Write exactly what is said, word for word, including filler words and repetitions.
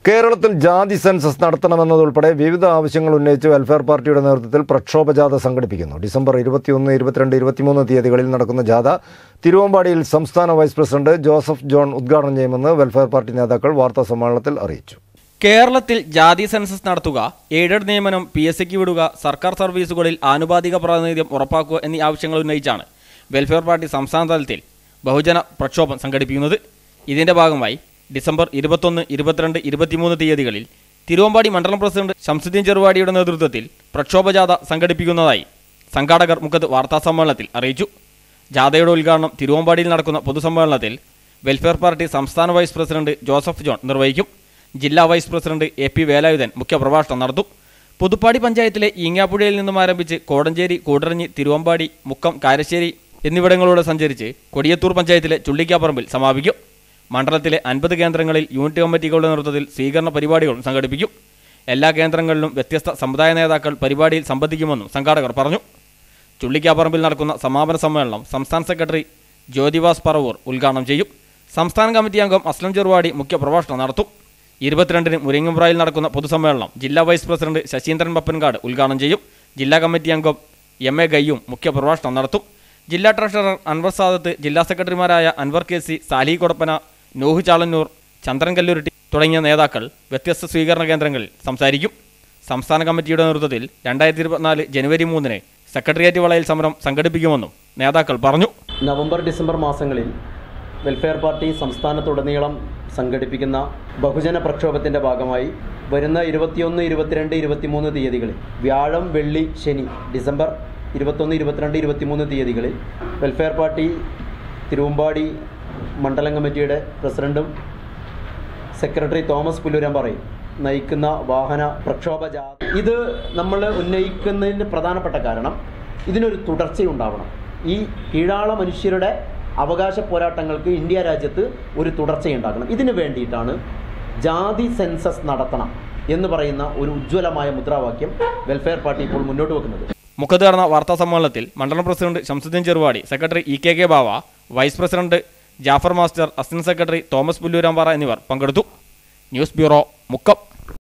കേരളത്തിൽ ജാതി സെൻസസ് നടത്തണമെന്നതുൾപ്പെടെ വിവിധ ആവശ്യങ്ങൾ ഉന്നയിച്ച് വെൽഫെയർ പാർട്ടിയുടെ നേതൃത്വത്തിൽ പ്രക്ഷോഭ ജാഥ സംഘടിപ്പിക്കുന്നു. ഡിസംബർ ഇരുപത്തിയൊന്ന്, ഇരുപത്തിരണ്ട്, ഇരുപത്തിമൂന്ന് തീയതികളിൽ നടക്കുന്ന ജാഥ തിരുവമ്പാടിയിൽ സംസ്ഥാന വൈസ് പ്രസിഡന്റ് ജോസഫ് ജോൺ ഉദ്ഘാടനം ചെയ്യുമെന്ന് വെൽഫെയർ പാർട്ടി നേതാക്കൾ വാർത്താസമ്മേളനത്തിൽ അറിയിച്ചു. കേരളത്തിൽ ജാതി സെൻസസ് നടത്തുക, എയ്ഡഡ് നിയമനം പി എസ് സിക്ക് വിടുക, സർക്കാർ സർവീസുകളിൽ ആനുപാതിക പ്രാതിനിധ്യം ഉറപ്പാക്കുക എന്നീ ആവശ്യങ്ങൾ ഉന്നയിച്ചാണ് വെൽഫെയർ പാർട്ടി സംസ്ഥാന തലത്തിൽ ബഹുജന പ്രക്ഷോഭം സംഘടിപ്പിക്കുന്നത്. ഇതിന്റെ ഭാഗമായി ഡിസംബർ ഇരുപത്തൊന്ന്, ഇരുപത്തിരണ്ട്, ഇരുപത്തിമൂന്ന് തീയതികളിൽ തിരുവമ്പാടി മണ്ഡലം പ്രസിഡന്റ് ശംസുദ്ദീൻ ചെറുവാടിയുടെ നേതൃത്വത്തിൽ പ്രക്ഷോഭജാഥ സംഘടിപ്പിക്കുന്നതായി സംഘാടകർ മുഖത്ത് വാർത്താസമ്മേളനത്തിൽ അറിയിച്ചു. ജാഥയുടെ ഉദ്ഘാടനം തിരുവമ്പാടിയിൽ നടക്കുന്ന പൊതുസമ്മേളനത്തിൽ വെൽഫെയർ പാർട്ടി സംസ്ഥാന വൈസ് പ്രസിഡന്റ് ജോസഫ് ജോൺ നിർവഹിക്കും. ജില്ലാ vice president A P Velayudhan മുഖ്യപ്രഭാഷണം നടത്തും. പുതുപ്പാടി പഞ്ചായത്തിലെ ഈങ്ങാപ്പുഴയിൽ നിന്നും ആരംഭിച്ച് കോടഞ്ചേരി, കൂടരഞ്ഞി, തിരുവമ്പാടി, മുക്കം, കാരശ്ശേരി എന്നിവിടങ്ങളിലൂടെ സഞ്ചരിച്ച് കൊടിയത്തൂർ പഞ്ചായത്തിലെ ചുള്ളിക്കാപ്പറമ്പിൽ സമാപിക്കും. മണ്ഡലത്തിലെ അൻപത് കേന്ദ്രങ്ങളിൽ യൂണിറ്റ് കമ്മിറ്റികളുടെ നേതൃത്വത്തിൽ സ്വീകരണ പരിപാടികളും സംഘടിപ്പിക്കും. എല്ലാ കേന്ദ്രങ്ങളിലും വ്യത്യസ്ത സമുദായ നേതാക്കൾ പരിപാടിയിൽ സംബന്ധിക്കുമെന്നും സംഘാടകർ പറഞ്ഞു. ചുള്ളിക്കാപ്പറമ്പിൽ നടക്കുന്ന സമാപന സമ്മേളനം സംസ്ഥാന സെക്രട്ടറി ജ്യോതിവാസ് പറവൂർ ഉദ്ഘാടനം ചെയ്യും. സംസ്ഥാന കമ്മിറ്റി അംഗം അസ്ലം ചെറുവാടി മുഖ്യപ്രഭാഷണം നടത്തും. ഇരുപത്തിരണ്ടിന് മുരിങ്ങമ്പ്രായിൽ നടക്കുന്ന പൊതുസമ്മേളനം ജില്ലാ വൈസ് പ്രസിഡന്റ് ശശീന്ദ്രൻ പപ്പൻകാട് ഉദ്ഘാടനം ചെയ്യും. ജില്ലാ കമ്മിറ്റി അംഗം എം എ ഗയ്യും മുഖ്യപ്രഭാഷണം നടത്തും. ജില്ലാ ട്രഷറർ അൻവർ സാദത്ത്, ജില്ലാ സെക്രട്ടറിമാരായ അൻവർ കെ സി, സാലി കൊടപ്പന, നോഹു ചാളന്നൂർ, ചന്ദ്രൻ കല്ലുരുട്ടി തുടങ്ങിയ നേതാക്കൾ വ്യത്യസ്ത സ്വീകരണ കേന്ദ്രങ്ങളിൽ സംസാരിക്കും. സംസ്ഥാന കമ്മിറ്റിയുടെ നേതൃത്വത്തിൽ രണ്ടായിരത്തി ഇരുപത്തിനാല് ജനുവരി മൂന്നിന് സെക്രട്ടേറിയറ്റ് വളയിൽ സമരം സംഘടിപ്പിക്കുമെന്നും നേതാക്കൾ പറഞ്ഞു. നവംബർ ഡിസംബർ മാസങ്ങളിൽ വെൽഫെയർ പാർട്ടി സംസ്ഥാനത്തുടനീളം സംഘടിപ്പിക്കുന്ന ബഹുജന പ്രക്ഷോഭത്തിൻ്റെ ഭാഗമായി വരുന്ന ഇരുപത്തിയൊന്ന്, ഇരുപത്തിരണ്ട്, ഇരുപത്തിമൂന്ന് തീയതികളിൽ വ്യാഴം, വെള്ളി, ശനി ഡിസംബർ ഇരുപത്തൊന്ന്, ഇരുപത്തിരണ്ട്, ഇരുപത്തിമൂന്ന് തീയതികളിൽ വെൽഫെയർ പാർട്ടി തിരുവമ്പാടി മണ്ഡലം കമ്മിറ്റിയുടെ പ്രസിഡന്റും സെക്രട്ടറി തോമസ് പുല്ലൂരമ്പാറയും നയിക്കുന്ന വാഹന പ്രക്ഷോഭ ജാഥ. ഇത് നമ്മൾ ഉന്നയിക്കുന്നതിന് പ്രധാനപ്പെട്ട കാരണം ഇതിനൊരു തുടർച്ചയുണ്ടാവണം. ഈ കീഴാള മനുഷ്യരുടെ അവകാശ പോരാട്ടങ്ങൾക്ക് ഇന്ത്യ രാജ്യത്ത് ഒരു തുടർച്ചയുണ്ടാകണം. ഇതിനു വേണ്ടിയിട്ടാണ് ജാതി സെൻസസ് നടത്തണം എന്ന് പറയുന്ന ഒരു ഉജ്ജ്വലമായ മുദ്രാവാക്യം വെൽഫെയർ പാർട്ടി ഇപ്പോൾ മുന്നോട്ട് വെക്കുന്നത്. മുഖത്ത് നടന്ന വാർത്താ സമ്മേളനത്തിൽ മണ്ഡലം president Shamsuddin Cheruvadi, secretary E K K Bava, vice president Jafar master, assistant secretary Thomas Pulloorampara എന്നിവർ പങ്കെടുത്തു. News bureau, Mukkam.